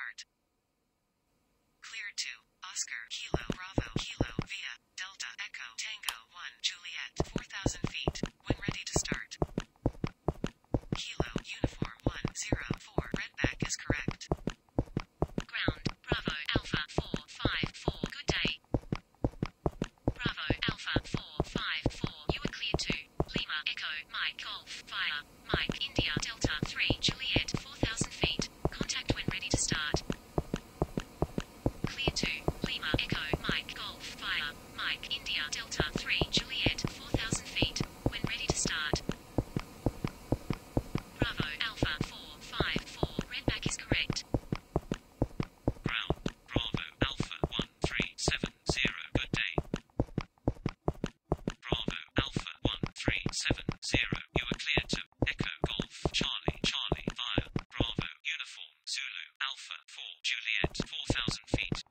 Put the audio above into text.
start. Clear to Oscar, Kilo, Bravo, Kilo, Via, Delta, Echo, Tango, 1, Juliet, 4,000 feet, when ready to start. Kilo, Uniform, 104, redback is correct. Ground, Bravo, Alpha, 454, good day. Bravo, Alpha, 454, you are clear to Lima, Echo, Mike, Golf, Fire, Mike, India, Delta, 3, Juliet, 4,000 feet, contact when ready to start. Clear to Lima, Echo, Mike, Golf, Fire, Mike, India, Delta, 3, Juliet, 4,000 feet, when ready to start. Bravo, Alpha, 454, redback is correct. Ground, Bravo, Alpha, 1370, good day. Bravo, Alpha, 1370, you are clear to Echo, Golf, Charlie, Charlie, Via, Bravo, Uniform, Zulu, Alpha, 4, Juliet, 4,000 feet,